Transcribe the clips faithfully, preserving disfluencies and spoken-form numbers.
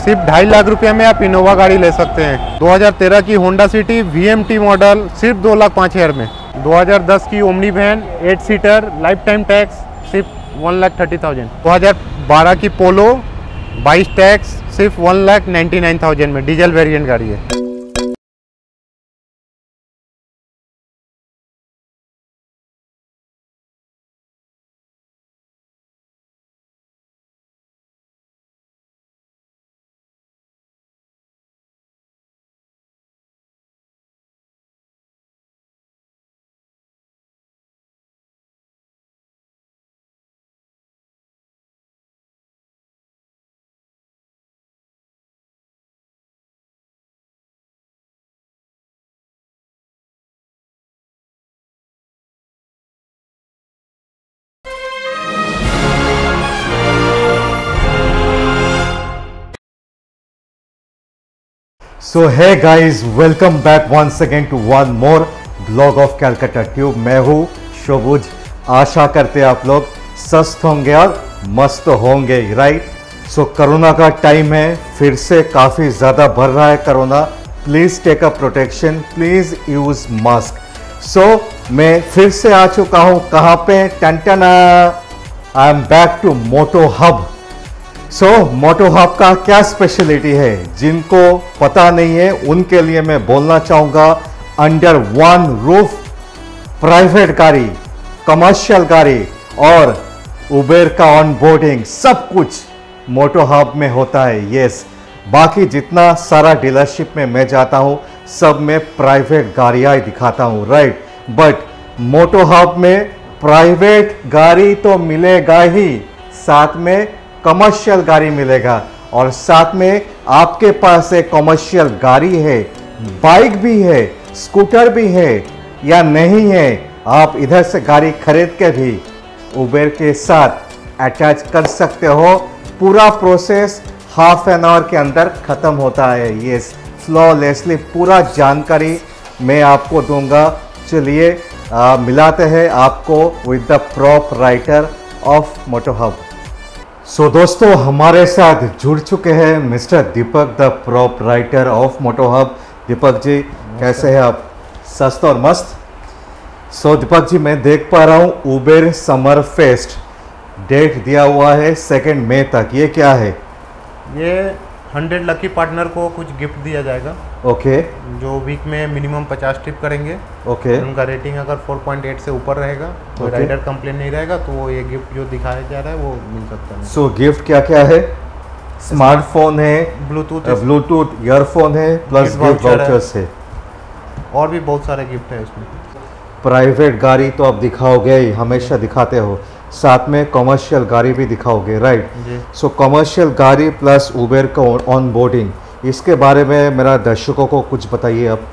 सिर्फ ढाई लाख रुपए में आप इनोवा गाड़ी ले सकते हैं। दो हज़ार तेरह की Honda City V M T model सिर्फ दो लाख पाँच हज़ार में। दो हज़ार दस की Omni van eight seater lifetime tax सिर्फ वन लाख थर्टी थाउजेंड। दो हज़ार बारह की पोलो बाईस टैक्स सिर्फ one lakh ninety nine thousand में, डीजल वेरिएंट गाड़ी है। सो है guys, welcome back once again to one more blog of Calcutta Tube. मैं हूँ शोभुज। आशा करते हैं आप लोग स्वस्थ होंगे और मस्त होंगे, राइट। सो कोरोना का टाइम है, फिर से काफ़ी ज़्यादा बढ़ रहा है corona. Please take a protection, please use mask. So मैं फिर से आ चुका हूँ कहाँ पे, टन I am back to Moto Hub. So Moto Hub का क्या स्पेशलिटी है, जिनको पता नहीं है उनके लिए मैं बोलना चाहूँगा। अंडर वन रूफ प्राइवेट गाड़ी, कमर्शियल गाड़ी और उबेर का ऑन बोर्डिंग, सब कुछ मोटो हब में होता है। यस, बाकी जितना सारा डीलरशिप में मैं जाता हूँ सब में प्राइवेट गाड़ियाँ दिखाता हूँ, राइट। बट मोटो हब में प्राइवेट गाड़ी तो मिलेगा ही, साथ में कमर्शियल गाड़ी मिलेगा। और साथ में आपके पास एक कमर्शियल गाड़ी है, बाइक भी है, स्कूटर भी है या नहीं है, आप इधर से गाड़ी खरीद के भी उबेर के साथ अटैच कर सकते हो। पूरा प्रोसेस हाफ एन आवर के अंदर ख़त्म होता है। ये फ्लॉलेसली पूरा जानकारी मैं आपको दूंगा। चलिए मिलाते हैं आपको with the proprietor of Moto Hub. So so, दोस्तों हमारे साथ जुड़ चुके हैं mister Deepak, the proprietor of Moto Hub. Deepak ji कैसे हैं आप? स्वस्थ और मस्त। सो so, दीपक जी मैं देख पा रहा हूँ उबेर समर फेस्ट डेट दिया हुआ है सेकेंड मई तक, ये क्या है? ये हंड्रेड लकी पार्टनर को कुछ गिफ्ट दिया जाएगा। Okay okay. जो वीक में मिनिमम पचास ट्रिप करेंगे। Okay okay. उनका रेटिंग अगर फोर पॉइंट एट से ऊपर रहेगा, तो okay. राइडर कंप्लेन नहीं रहेगा, तो वो ये गिफ्ट जो दिखाया जा रहा है वो मिल सकता है। सो so, गिफ्ट क्या क्या है? स्मार्टफोन है, ब्लूटूथ ब्लूटूथ ईयरफोन है, प्लस गिफ्ट वाउचर्स है, और भी बहुत सारे गिफ्ट है उसमें। प्राइवेट गाड़ी तो आप दिखाओगे ही, हमेशा दिखाते हो, साथ में कमर्शियल गाड़ी भी दिखाओगे, राइट। सो कमर्शियल गाड़ी प्लस उबेर का ऑन बोर्डिंग, इसके बारे में मेरा दर्शकों को कुछ बताइए आप।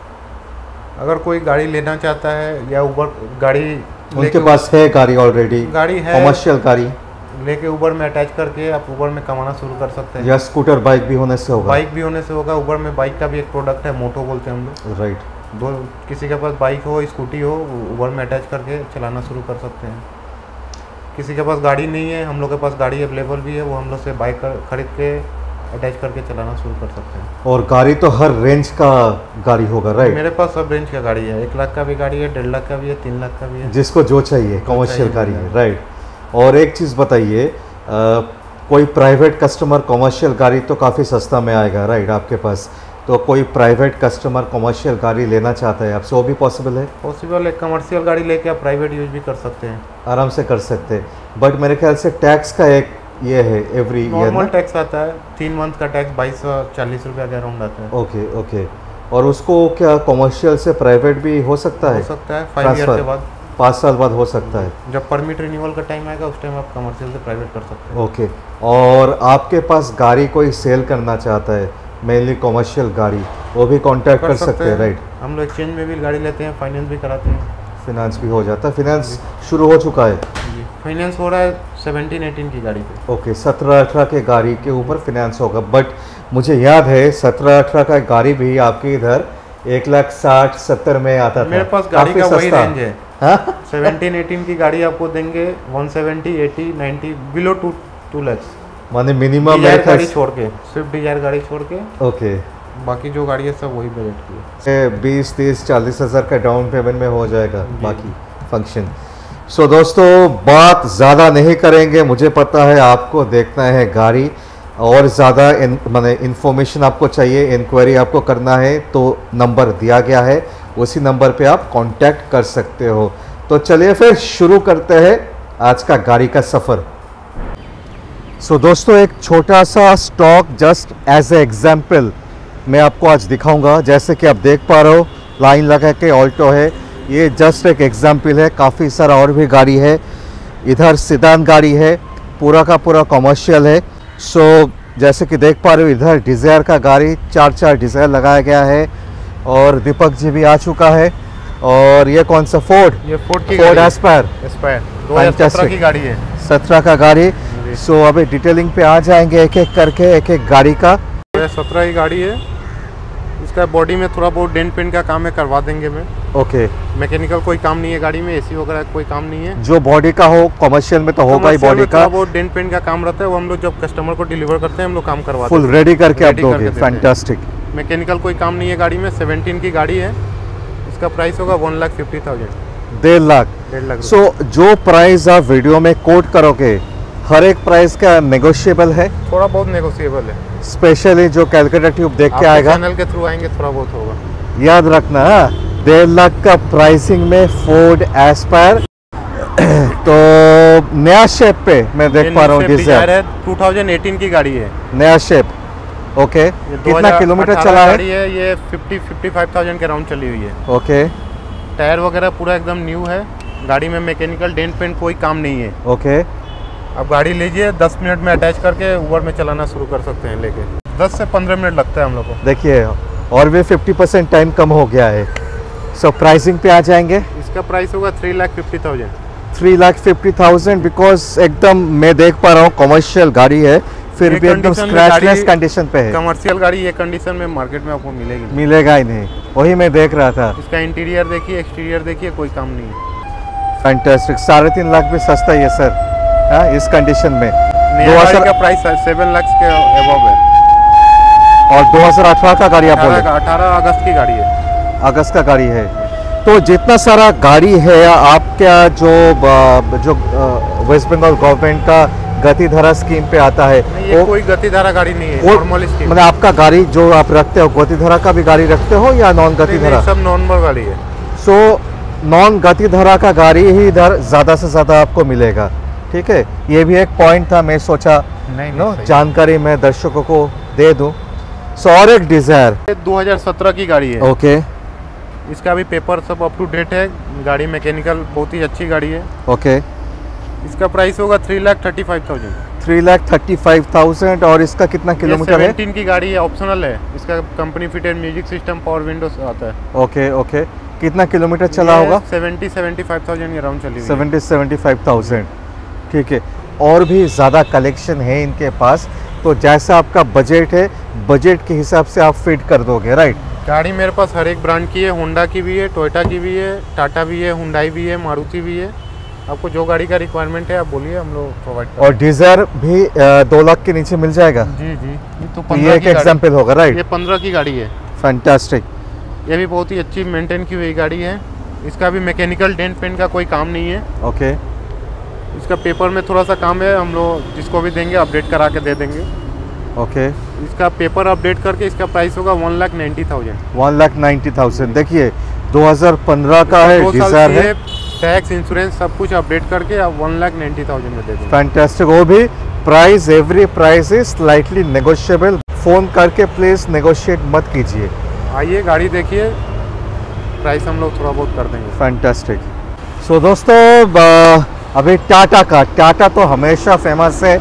अगर कोई गाड़ी लेना चाहता है या उबर गाड़ी उनके पास है गाड़ी ऑलरेडी, गाड़ी है, कमर्शियल गाड़ी लेके उबर में अटैच करके आप उबर में कमाना शुरू कर सकते हैं। या स्कूटर बाइक भी होने से होगा? बाइक भी होने से होगा। उबर में बाइक का भी एक प्रोडक्ट है, मोटो बोलते हैं हम लोग, राइट। दो किसी के पास बाइक हो, स्कूटी हो, उबर में अटैच करके चलाना शुरू कर सकते हैं। किसी के पास गाड़ी नहीं है, हम लोग के पास गाड़ी अवेलेबल भी है, वो हम लोग से बाइक खरीद के अटैच करके चलाना शुरू कर सकते हैं। और गाड़ी तो हर रेंज का गाड़ी होगा, राइट? मेरे पास सब रेंज का गाड़ी है, एक लाख का भी गाड़ी है, डेढ़ लाख का भी है, तीन लाख का भी है, जिसको जो चाहिए कमर्शियल गाड़ी है, राइट। और एक चीज़ बताइए, कोई प्राइवेट कस्टमर कमर्शियल गाड़ी तो काफ़ी सस्ता में आएगा, राइट, आपके पास। तो कोई प्राइवेट कस्टमर कमर्शियल गाड़ी लेना चाहता है आपसे, वो भी पॉसिबल है? पॉसिबल है। कमर्शियल गाड़ी लेके आप प्राइवेट यूज भी कर सकते हैं, आराम से कर सकते हैं। बट मेरे ख्याल से टैक्स का एक ये है, एवरी नॉर्मल टैक्स आता है, तीन मंथ का टैक्स बाईस सौ चालीस रुपये के अराउंड आता है। Okay okay. और उसको क्या कमर्शियल से प्राइवेट भी हो सकता है? हो सकता है, फाइव ईयर के बाद, पाँच साल बाद हो सकता है। जब परमिट रिन्यूअल का टाइम आएगा उस टाइम आप कमर्शियल से प्राइवेट कर सकते हैं। ओके। और आपके पास गाड़ी कोई सेल करना चाहता है, मेनली कमर्शियल गाड़ी, वो भी कांटेक्ट कर, कर सकते हैं, राइट। हम लोग एक्सचेंज में भी गाड़ी लेते हैं, फाइनेंस भी कराते हैं, फाइनेंस भी हो जाता है। फाइनेंस शुरू हो चुका है? जी, फाइनेंस हो रहा है सेवनटीन एटीन की गाड़ी पे। ओके, सत्रह अठारह के गाड़ी के ऊपर फाइनेंस होगा। बट मुझे याद है सत्रह अठारह का गाड़ी भी आपके इधर एक लाख साठ सत्तर में आता था। मेरे पास गाड़ी का वही रेंज है, हाँ? सेवनटीन एटीन की गाड़ी आपको देंगे one seventy eighty ninety below two two lakhs. माने मिनिमम डिजायर गाड़ी छोड़ के, स्विफ्ट डिजायर गाड़ी छोड़ के ओके, बाकी जो गाड़ी है सब वही बजट की है। बीस तीस चालीस हज़ार का डाउन पेमेंट में हो जाएगा बाकी फंक्शन। सो so, दोस्तों बात ज़्यादा नहीं करेंगे, मुझे पता है आपको देखना है गाड़ी और ज़्यादा इन माने इन्फॉर्मेशन आपको चाहिए, इंक्वायरी आपको करना है तो नंबर दिया गया है, उसी नंबर पे आप कांटेक्ट कर सकते हो। तो चलिए फिर शुरू करते हैं आज का गाड़ी का सफ़र। सो so, दोस्तों एक छोटा सा stock just as a example मैं आपको आज दिखाऊंगा। जैसे कि आप देख पा रहे हो लाइन लगा के ऑल्टो है, ये जस्ट एक एग्जाम्पल है, काफ़ी सारा और भी गाड़ी है। इधर सिदान गाड़ी है, पूरा का पूरा कमर्शियल है। सो so, जैसे कि देख पा रहे हो इधर डिज़ायर का गाड़ी, चार चार डिज़ायर लगाया गया है और दीपक जी भी आ चुका है। और ये कौन सा फोर्ड, ये फोर्ड की फोर्ड एस्पायर एस्पायर दो हज़ार सत्रह की गाड़ी है, सत्रह का गाड़ी। सो so, अभी डिटेलिंग पे आ जाएंगे एक एक करके, एक एक गाड़ी का। दो हज़ार सत्रह की गाड़ी है, इसका बॉडी में थोड़ा बहुत डेंट पेंट का काम है, करवा देंगे मैं। ओके, मैकेनिकल कोई काम नहीं है गाड़ी में, एसी वगैरह कोई काम नहीं है। जो बॉडी का हो कमर्शियल में तो होगा ही, बॉडी का बहुत डेंट पेंट का काम रहता है, वो हम लोग जब कस्टमर को डिलीवर करते हैं हम लोग काम करवाते हैं, फुल रेडी करके आप दोगे। फैंटास्टिक। मैकेनिकल कोई काम नहीं है गाड़ी में। सेवनटीन की गाड़ी है, इसका प्राइस होगा वन लाख फिफ्टी थाउजेंड डेढ़ लाख डेढ़ लाख सो so, जो प्राइस आप वीडियो में कोट करोगे हर एक प्राइस का नेगोशिएबल है, थोड़ा बहुत नेगोशिएबल है। स्पेशली जो कैलकाटा ट्यूब देख के आएगा, चैनल के थ्रू आएंगे थोड़ा बहुत होगा। याद रखना डेढ़ लाख का प्राइसिंग में फोर्ड एस्पायर। तो नया शेप पे मैं देख पा रहा हूँ डिजायर है, टू थाउजेंड एटीन की गाड़ी है, नया शेप। ओके, कितना किलोमीटर चला है? गाड़ी है ये फिफ्टी फिफ्टी फाइव थाउजेंड के राउंड चली हुई है। ओके, टायर वगैरह पूरा एकदम न्यू है, गाड़ी में मैकेनिकल डेंट पेंट कोई काम नहीं है। ओके, अब गाड़ी लीजिए, दस मिनट में अटैच करके ऊबर में चलाना शुरू कर सकते हैं लेके। दस से पंद्रह मिनट लगता है हम लोग को। देखिए और भी फिफ्टी परसेंट टाइम कम हो गया है। सो so, प्राइसिंग पे आ जाएंगे। इसका प्राइस होगा three lakh fifty thousand three lakh fifty thousand because एकदम मैं देख पा रहा हूँ कमर्शियल गाड़ी है, फिर भी एकदम स्क्रैचलेस कंडीशन पे है। कमर्शियल गाड़ी ये कंडीशन में मार्केट में आपको मिलेगी, मिलेगा ही नहीं, वही मैं देख रहा था। इसका इंटीरियर देखिए, एक्सटीरियर देखिए, कोई काम नहीं है। फैंटास्टिक, साढ़े तीन लाख भी सस्ता ही है सर। हाँ, इस कंडीशन में नया गाड़ी का प्राइस सेवन लाख के अबव है। और दो हज़ार अठारह का गाड़ी आप बोले? अठारह अगस्त की गाड़ी है। अगस्त का गाड़ी है। तो जितना सारा गाड़ी है आपका जो जो वेस्ट बंगाल गवर्नमेंट का गतिधारा स्कीम पे आता है, ये वो, कोई गतिधारा गाड़ी नहीं है, नॉर्मल स्कीम। मतलब आपका गाड़ी जो आप रखते हो गतिधारा का भी गाड़ी रखते हो या नॉन गतिधारा? सब नॉर्मल गाड़ी है। सो नॉन गतिधारा का गाड़ी ही इधर ज़्यादा से ज़्यादा आपको मिलेगा। ठीक है, ये भी एक पॉइंट था, मैं सोचा नहीं, नो नहीं जानकारी मैं दर्शकों को दे दूं। सो और एक डिजायर दो हज़ार सत्रह की गाड़ी है। ओके, इसका भी पेपर सब अप टू डेट है, गाड़ी मैकेनिकल बहुत ही अच्छी गाड़ी है। ओके, इसका प्राइस होगा three lakh thirty five thousand three lakh thirty five thousand और इसका कितना किलोमीटर है? सेवनटीन की गाड़ी है, ऑप्शनल है। इसका company fitted music system, power windows आता है। ओके ओके, कितना किलोमीटर चला होगा? Seventy seventy five thousand around चली हुई। सेवेंटी सेवेंटी फाइव थाउजेंड ठीक है। और भी ज़्यादा कलेक्शन है इनके पास, तो जैसा आपका बजट है बजट के हिसाब से आप फिट कर दोगे, राइट? गाड़ी मेरे पास हर एक ब्रांड की है, होंडा की भी है, टोयोटा की भी है, टाटा भी है, हुंडई भी है, मारुति भी है। आपको जो गाड़ी का रिक्वायरमेंट है आप बोलिए, हम लोग प्रोवाइड करेंगे। और डिजायर भी दो लाख के नीचे मिल जाएगा? जी जी, ये तो, तो ये एक एग्जाम्पल होगा, राइट? ये पंद्रह की गाड़ी है। फैंटास्टिक, ये भी बहुत ही अच्छी मेंटेन की हुई गाड़ी है। इसका भी मैकेनिकल डेंट पेंट का कोई काम नहीं है। ओके, इसका पेपर में थोड़ा सा काम है, हम लोग जिसको भी देंगे अपडेट करा के दे देंगे। ओके, इसका पेपर अपडेट करके इसका प्राइस होगा one lakh ninety thousand one lakh ninety thousand देखिए दो हज़ार पंद्रह का है, डिजायर है, टैक्स इंश्योरेंस सब कुछ अपडेट करके आप वन लाख नाइन्टी थाउजेंड में दे देंगे। फैंटास्टिक, वो भी price, every price is slightly negotiable. Phone करके प्लीज नेगोशिएट मत कीजिए, आइए गाड़ी देखिए, प्राइस हम लोग थोड़ा बहुत कर देंगे। फैंटास्टिक। सो दोस्तों अभी टाटा का, टाटा तो हमेशा फेमस है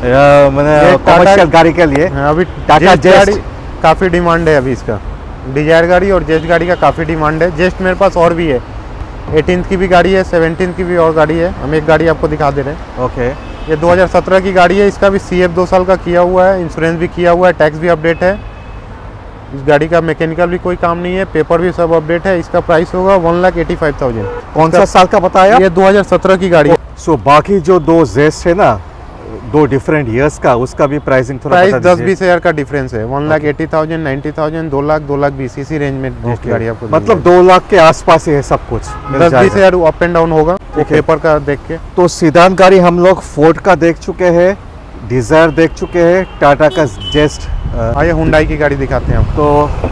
मैंने कमर्शियल गाड़ी के लिए। अभी टाटा जेस्ट काफ़ी डिमांड है अभी इसका, डिजायर गाड़ी और जेस्ट गाड़ी का काफ़ी डिमांड है। जेस्ट मेरे पास और भी है, एटीन की भी गाड़ी है, सेवनटीन की भी और गाड़ी है। हम एक गाड़ी आपको दिखा दे रहे हैं। ओके, ये दो हज़ार सत्रह की गाड़ी है, इसका भी सी एफ दो साल का किया हुआ है, इंश्योरेंस भी किया हुआ है, टैक्स भी अपडेट है। इस गाड़ी का मैकेनिकल भी कोई काम नहीं है, पेपर भी सब अपडेट है। इसका प्राइस होगा one lakh eighty five thousand. कौन सा साल का बताया? ये दो हज़ार सत्रह की गाड़ी है। सो बाकी जो दो जेस्ट है ना, दो डिफरेंट ईयर्स का, उसका भी प्राइसिंग थोड़ा प्राइस बता दस दीजिए। बीस हजार का डिफरेंस है। One lakh eighty thousand, ninety thousand, दो लाख, दो लाख बीस, इसी रेंज में Okay. गाड़ी आपको मतलब दो लाख के आसपास ही है सब कुछ, मिल दस बीस जाएगा। हजार अप एंड डाउन होगा, वो ठीक है। पेपर का देख के। तो सीडान गाड़ी हम लोग फोर्ड का देख चुके हैं, डिजायर देख चुके हैं, टाटा का जेस्ट, आइए हुंडई की गाड़ी दिखाते हैं आपको। तो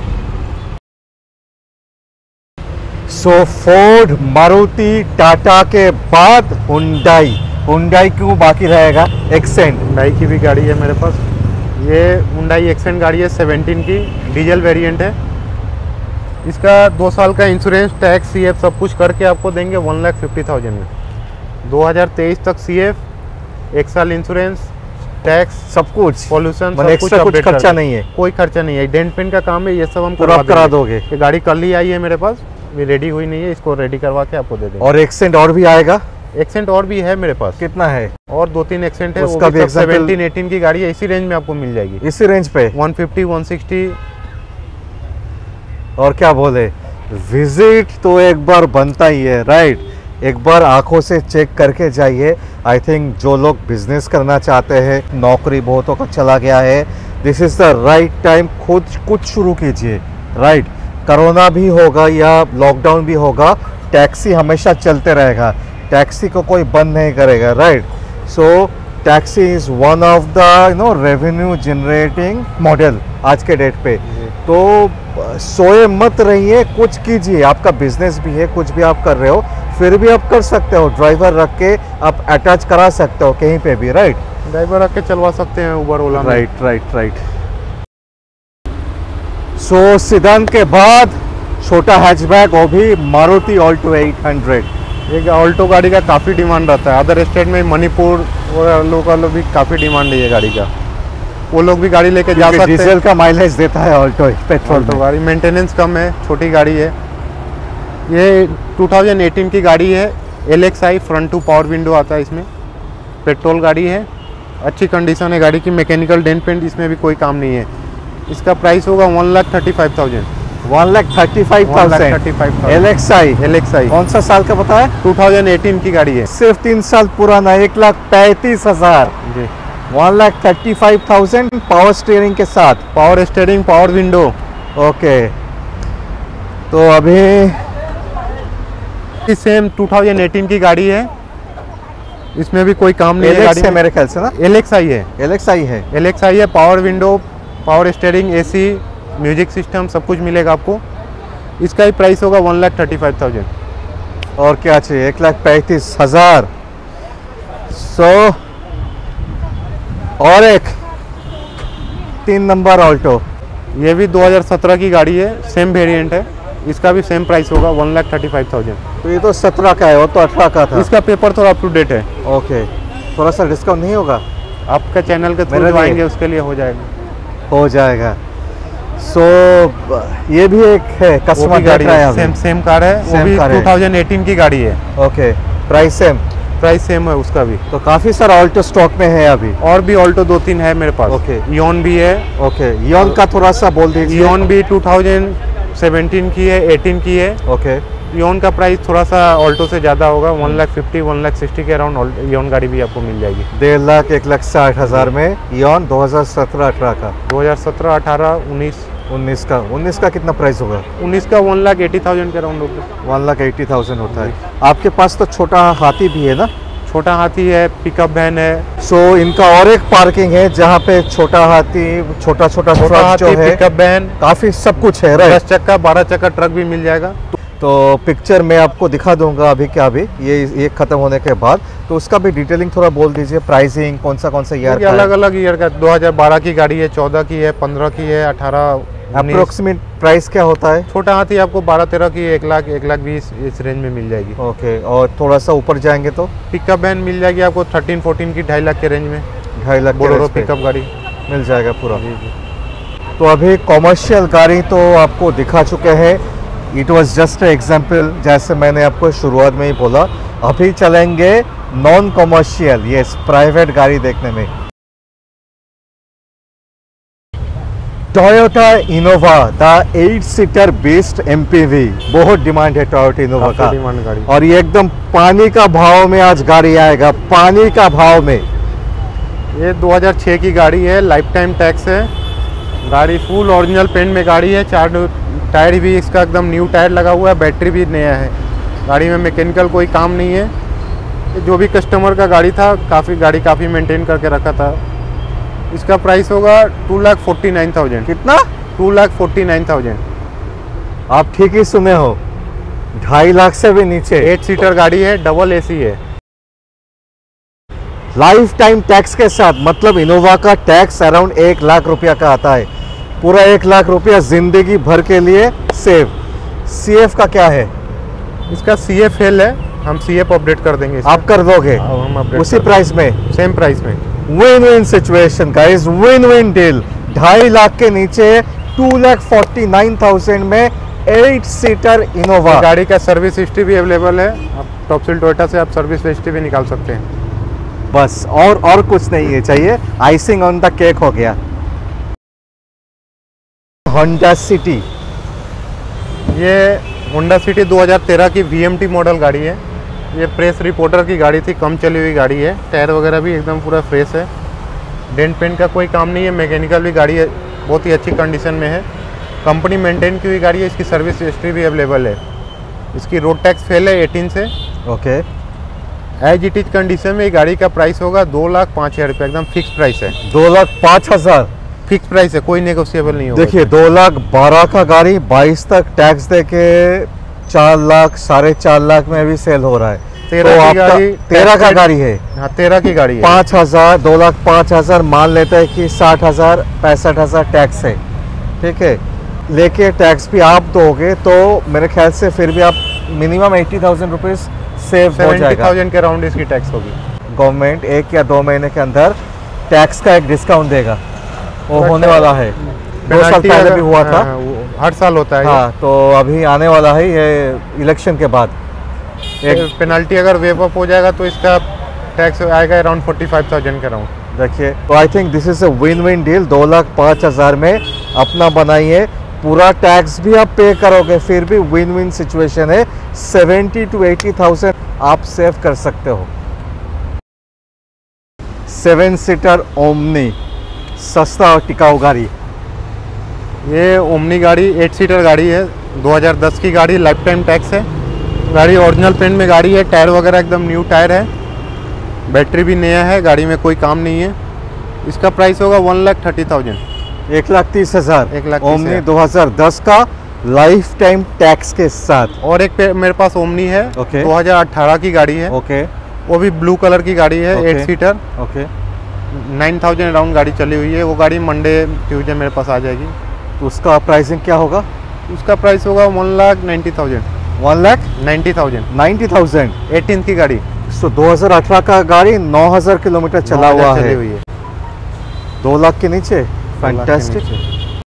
सो फोर्ड, मारुति, टाटा के बाद हुंडई। हुंडई क्यों बाकी रहेगा? एक्सेंट। हुंडई की भी गाड़ी है मेरे पास। ये हुंडई एक्सेंट गाड़ी है, सेवनटीन की, डीजल वेरिएंट है। इसका दो साल का इंश्योरेंस, टैक्स, सी एफ सब कुछ करके आपको देंगे वन लाख फिफ्टी थाउजेंड में। दो हज़ार तेईस तक सी एफ, एक साल इंश्योरेंस, टैक्स, सब कुछ, पॉल्यूशन, मतलब एक्स्ट्रा कुछ update खर्चा करके। नहीं है, कोई खर्चा नहीं है। डेंट पेन का काम है, ये सब हम पूरा आप करा देंगे। दोगे। ये गाड़ी कल ही आई है मेरे पास, ये रेडी हुई नहीं है, इसको रेडी करवा के आपको दे देंगे। और एक्सेंट और भी आएगा? एक्सेंट और भी है मेरे पास, कितना है? और दो तीन एक्सेंट है, उसका वो भी भी example- सेवनटीन एटीन की गाड़ी है, इसी रेंज में आपको मिल जाएगी। इसी रेंज पे वन फिफ्टी, वन सिक्सटी। और क्या बोले, विजिट तो एक बार बनता ही है, राइट? एक बार आंखों से चेक करके जाइए। आई थिंक जो लोग बिजनेस करना चाहते हैं, नौकरी बहुतों का चला गया है, this is the right time, खुद कुछ शुरू कीजिए, राइट? कोरोना भी होगा या लॉकडाउन भी होगा, टैक्सी हमेशा चलते रहेगा, टैक्सी को कोई बंद नहीं करेगा, right? So taxi is one of the you know revenue generating model आज के डेट पे। तो सोए मत रहिए, कुछ कीजिए। आपका बिजनेस भी है, कुछ भी आप कर रहे हो, फिर भी आप कर सकते हो। ड्राइवर रख के आप अटैच करा सकते हो कहीं पे भी, राइट? ड्राइवर रख के चलवा सकते हैं उबर ओला में। Right right right. So sedan के बाद छोटा हैचबैक, वो भी मारुति ऑल्टो एट हंड्रेड। ये ऑल्टो गाड़ी का काफ़ी डिमांड रहता है, अदर स्टेट में मणिपुर और लोकल भी काफ़ी डिमांड है ये गाड़ी का। वो लोग भी गाड़ी लेके जा सकते हैं। डीजल का माइलेज देता है ऑल्टो, पेट्रोल ऑल्टो में। गाड़ी मेंटेनेंस कम है, छोटी गाड़ी है। ये टू थाउजेंड एटीन की गाड़ी है, L X I, front two power window आता है इसमें। पेट्रोल गाड़ी है, अच्छी कंडीशन है गाड़ी की, मैकेनिकल डेंट पेंट इसमें भी कोई काम नहीं है। इसका प्राइस होगा one lakh thirty five thousand. One lakh thirty five thousand thirty five L X I. L X I कौन सा साल का बताया? टू थाउजेंड एटीन की गाड़ी है सिर्फ तीन साल पुराना, एक लाख पैंतीस हजार जी। One lakh thirty five thousand power steering के साथ। Power steering, power window. Okay, तो अभी सेम टू थाउजेंड एटीन की गाड़ी है, इसमें भी कोई काम नहीं है। एल एक्स गाड़ी है में मेरे ख्याल से ना? एल एक्स आई है, एल एक्स आई है। एल एक्स आई है, power window, power steering, AC, music system सब कुछ मिलेगा आपको। इसका ही प्राइस होगा one lakh thirty five thousand. और क्या चाहिए? एक लाख पैंतीस हजार। सो और एक तीन नंबर ऑल्टो, ये भी दो हज़ार सत्रह की गाड़ी है, सेम वेरिएंट है, इसका भी सेम प्राइस होगा one lakh thirty five thousand. तो ये तो सत्रह का है, वो तो अठारह का था। इसका पेपर थोड़ा अप टू डेट है। ओके, थोड़ा सा डिस्काउंट नहीं होगा? आपका चैनल के थ्रू मेरे जो लिए? आएंगे उसके लिए हो जाएगा। हो जाएगा। सो ये भी एक है, वो कस्टमर भी गाड़ी देख रहा है है, अभी। सेम सेम कार है, वो Same भी कार है। टू थाउजेंड एटीन की गाड़ी है। Okay, price same. Price same है उसका भी। तो काफी सारा ऑल्टो स्टॉक में है अभी। और भी ऑल्टो दो तीन है मेरे पास। Okay. इयॉन भी है। ओके, इयॉन का थोड़ा सा बोल दीजिए। इयॉन भी टू थाउजेंड सेवेंटीन की है, एटीन की है। ओके, इयॉन का प्राइस थोड़ा सा ऑल्टो से ज़्यादा होगा, one lakh fifty, one lakh sixty के अराउंड इयॉन गाड़ी भी आपको मिल जाएगी। डेढ़ लाख एक लाख साठ हजार में इयॉन दो हजार सत्रह अठारह का। दो हज़ार सत्रह, अठारह, उन्नीस। उन्नीस का उन्नीस का कितना प्राइस होगा? उन्नीस का वन लाख एटी थाउजेंड के अराउंड होगा। वन लाख एट्टी थाउजेंड होता है। आपके पास तो छोटा हाथी भी है ना? छोटा हाथी है, पिकअप वैन है। सो so, इनका और एक पार्किंग है जहाँ पे छोटा हाथी, छोटा छोटा छोटा ट्रक जो हाथी, है, पिकअप वैन, काफी सब कुछ है, राइट? दस चक्का, बारह चक्का ट्रक भी मिल जाएगा। तो पिक्चर मैं आपको दिखा दूंगा अभी क्या अभी ये ये खत्म होने के बाद। तो उसका भी डिटेलिंग थोड़ा बोल दीजिए, प्राइसिंग कौन सा कौन सा ईयर का है? अलग अलग ईयर का, दो हज़ार बारह की गाड़ी है, चौदह की है, पंद्रह की है, अठारह, अप्रोक्सीमेट प्राइस क्या होता है? छोटा हाथी आपको बारह तेरह की एक लाख, एक लाख बीस इस रेंज में मिल जाएगी। ओके, और थोड़ा सा ऊपर जाएंगे तो पिकअप वैन मिल जाएगी आपको थर्टीन फोर्टीन की, ढाई लाख के रेंज में। ढाई लाख के बोलेरो range पे पिकअप गाड़ी मिल जाएगा पूरा। जी जी। तो अभी कॉमर्शियल गाड़ी तो आपको दिखा चुके हैं, इट वाज जस्ट एग्जांपल, जैसे मैंने आपको शुरुआत में ही बोला। अभी चलेंगे नॉन कॉमर्शियल, यस, प्राइवेट गाड़ी देखने में। Toyota Innova the eight seater based MPV, बहुत डिमांड है टोयोटा इनोवा काफी का। डिमांड गाड़ी। और ये एकदम पानी का भाव में आज गाड़ी आएगा, पानी का भाव में। ये दो हज़ार छह की गाड़ी है, लाइफ टाइम टैक्स है। गाड़ी फुल ओरिजिनल पेंट में गाड़ी है। चार टायर भी इसका एकदम न्यू टायर लगा हुआ है, बैटरी भी नया है। गाड़ी में मैकेनिकल कोई काम नहीं है। जो भी कस्टमर का गाड़ी था, काफ़ी गाड़ी काफ़ी मेंटेन करके रखा था। इसका प्राइस होगा two lakh forty nine thousand. कितना? Two lakh forty nine thousand. आप ठीक ही सुने हो, ढाई लाख से भी नीचे। एट सीटर गाड़ी है, डबल एसी है। लाइफ टाइम टैक्स के साथ, मतलब इनोवा का टैक्स अराउंड एक लाख रुपया का आता है। पूरा एक लाख रुपया जिंदगी भर के लिए सेव। सीएफ का क्या है? इसका सीएफ फेल है, हम सीएफ अपडेट कर देंगे इसका। आप कर दोगे? अब हम अपडेट उसी प्राइस में, सेम प्राइस में। Win win situation guys, win win deal. ढाई लाख के नीचे two lakh forty nine thousand में एट सीटर इनोवा। गाड़ी का सर्विस हिस्ट्री भी अवेलेबल है। आप टॉपसिल टोयोटा से आप सर्विस हिस्ट्री भी निकाल सकते हैं। बस और और कुछ नहीं है चाहिए, आइसिंग ऑन द केक हो गया। होंडा सिटी, ये होंडा सिटी दो हज़ार तेरह की वीएमटी मॉडल गाड़ी है। ये प्रेस रिपोर्टर की गाड़ी थी, कम चली हुई गाड़ी है। टायर वगैरह भी एकदम पूरा फ्रेश है। डेंट पेंट का कोई काम नहीं है। मैकेनिकल भी गाड़ी है, बहुत ही अच्छी कंडीशन में है। कंपनी मेंटेन की हुई गाड़ी है। इसकी सर्विस हिस्ट्री भी अवेलेबल है। इसकी रोड टैक्स फेल है एटीन से। Okay. As it is condition में ये गाड़ी का प्राइस होगा दो लाख पाँच हज़ार रुपये। एकदम फिक्स प्राइस है। दो लाख पाँच हजार फिक्स प्राइस है, कोई नेगोशिएबल नहीं होगा। देखिए, दो लाख बारह का गाड़ी बाईस तक टैक्स दे के चार लाख साढ़े चार लाख में भी सेल हो रहा है। तेरह तो की आपका गाड़ी, तेरह का गाड़ी है। हाँ, तेरह की गाड़ी है। पाँच हजार दो लाख पाँच हजार मान लेते हैं कि साठ हजार पैंसठ हजार टैक्स है, ठीक है। लेके टैक्स भी आप दोगे तो मेरे ख्याल से फिर भी आप minimum eighty thousand rupees save हो जाएगा। थाउजेंड के राउंड इसकी टैक्स होगी। गवर्नमेंट एक या दो महीने के अंदर टैक्स का एक डिस्काउंट देगा, वो होने वाला है। दो साल पहले भी हुआ था। हाँ, हर साल होता है। हाँ, तो अभी आने वाला है ये इलेक्शन के बाद। एक पेनल्टी अगर वेव अप हो जाएगा तो इसका टैक्स आएगा अराउंड फोर्टी फाइव थाउजेंड के राउंड। देखिए, तो I think this is a win win deal. दो लाख पाँच हजार में अपना बनाइए, पूरा टैक्स भी आप पे करोगे, फिर भी विन विन सिचुएशन है। सेवेंटी टू एटी थाउजेंड आप सेव कर सकते हो। सेवन सीटर ओमनी, सस्ता और टिकाऊ गाड़ी। ये ओमनी गाड़ी एट सीटर गाड़ी है, दो हज़ार दस की गाड़ी, लाइफ टाइम टैक्स है। गाड़ी ओरिजिनल पेंट में गाड़ी है। टायर वगैरह एकदम न्यू टायर है। बैटरी भी नया है। गाड़ी में कोई काम नहीं है। इसका प्राइस होगा वन लाख थर्टी थाउजेंड। एक लाख तीस हजार एक लाख ओमनी दो हज़ार दस का लाइफ टाइम टैक्स के साथ। और एक पे मेरे पास ओमनी है, ओके। दो हज़ार अठारह की गाड़ी है। ओके। वो भी ब्लू कलर की गाड़ी है, okay. Eight seater. Okay. Nine thousand round गाड़ी चली हुई है। वो गाड़ी मंडे ट्यूजडे मेरे पास आ जाएगी। तो उसका प्राइसिंग क्या होगा? उसका प्राइस होगा one lakh ninety thousand. One lakh ninety thousand ninety thousand eighteen की गाड़ी। सो दो हज़ार अठारह का गाड़ी नौ हज़ार किलोमीटर चला हुआ चली है। हुई है। दो लाख के नीचे, दो लाख के फैंटास्टिक। नीचे।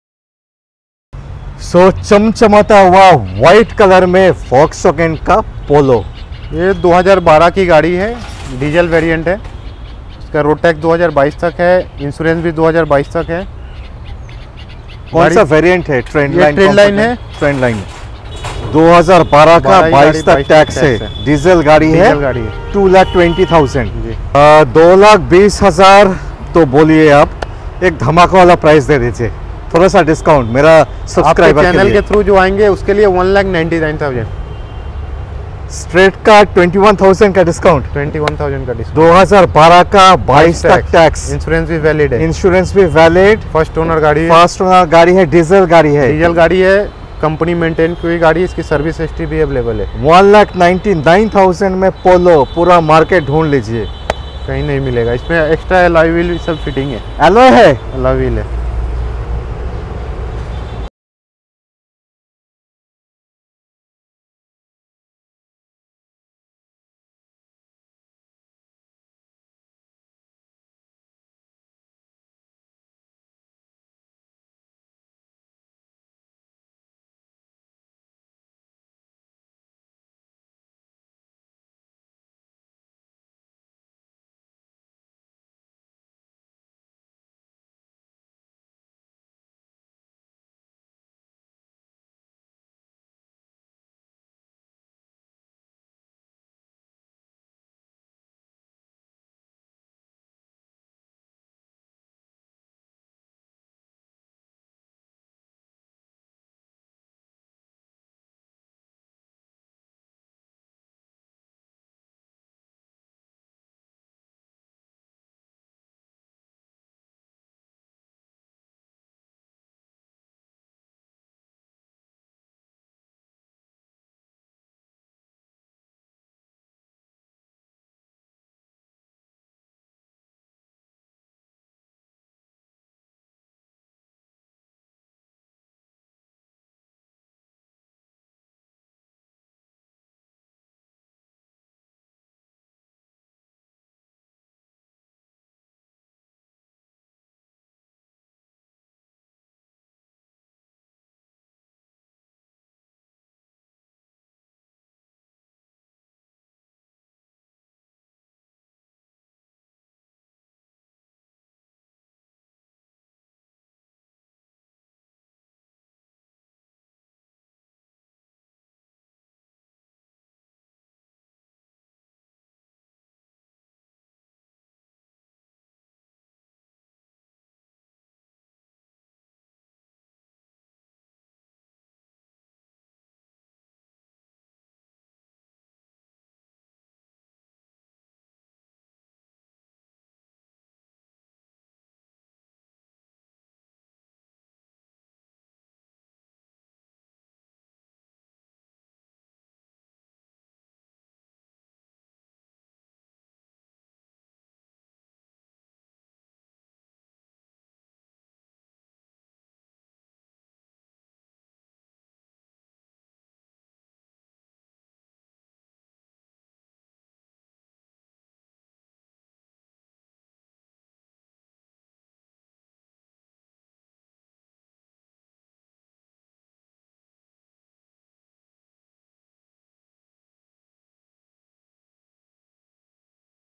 सो चमचमाता हुआ व्हाइट कलर में वॉक्सवैगन का पोलो। ये दो हज़ार बारह की गाड़ी है, डीजल वेरिएंट है। इसका रोड टैक्स दो हज़ार बाईस तक है। इंश्योरेंस भी दो हज़ार बाईस तक है। कौन सा वेरिएंट है? ट्रेंड ये लाइन। ट्रेंड लाइन है। ट्रेंड लाइन दो हज़ार बारह का बारह बाईस तक टैक्स है। डीजल गाड़ी है। डीजल गाड़ी है। टू लाख ट्वेंटी थाउजेंड जी। दो लाख बीस हजार तो बोलिए आप, एक धमाका वाला प्राइस दे दीजिए, थोड़ा सा डिस्काउंट मेरा आपके सब्सक्राइबर के चैनल लिए। के थ्रू जो आएंगे उसके लिए one lakh ninety nine thousand. Straight का ट्वेंटी वन थाउजेंड का डिस्काउंट। ट्वेंटी वन थाउजेंड का डिस्काउंट। दो हज़ार बारह का बाईस तक टैक्स। इंश्योरेंस भी वैलिड है। इंश्योरेंस भी वैलिड। फर्स्ट ओनर गाड़ी है। फास्ट ओनर गाड़ी है। डीजल गाड़ी है। डीजल गाड़ी है। कंपनी मेंटेन की हुई गाड़ी। इसकी सर्विस हिस्ट्री भी अवेलेबल है। One lakh ninety nine thousand में पोलो, पूरा मार्केट ढूंढ लीजिए, कहीं नहीं मिलेगा। इसमें एक्स्ट्रा अलॉय व्हील सब फिटिंग है। एलॉय है। अलॉय व्हील है।